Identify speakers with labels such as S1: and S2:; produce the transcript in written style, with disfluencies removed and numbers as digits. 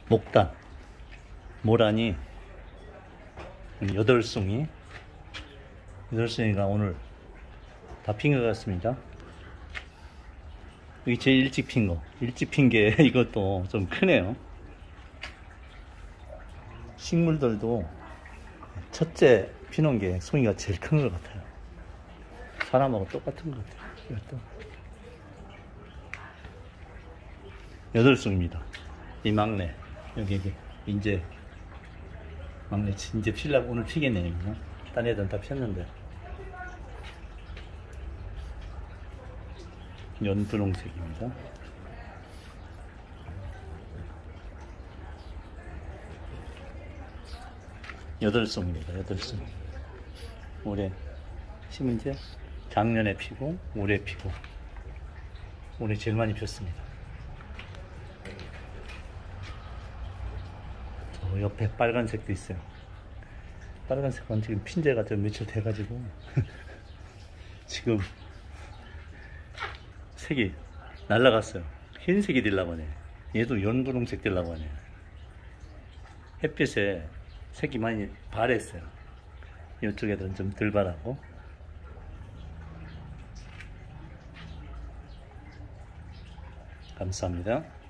S1: 목단, 모란이 8송이 가 오늘 다 핀 것 같습니다. 여기 제일 일찍 핀 거, 일찍 핀 게 이것도 좀 크네요. 식물들도 첫째 피놓은 게 송이가 제일 큰 것 같아요. 사람하고 똑같은 것 같아요. 이것도 8송입니다. 이 막내, 여기 이제 막내 이제 피려고 오늘 피겠네요. 딴 애들은 다 폈는데. 연분홍색입니다. 여덟 송입니다. 8송. 올해 심은 지 작년에 피고 올해 피고 올해 제일 많이 폈습니다. 저 옆에 빨간색도 있어요. 빨간색은 지금 핀제가 좀 며칠 돼가지고 지금 색이 날라갔어요. 흰색이 되려고 하네. 얘도 연분홍색 되려고 하네. 햇빛에 색이 많이 바랬어요. 이쪽에는 좀 덜 바라고. 감사합니다.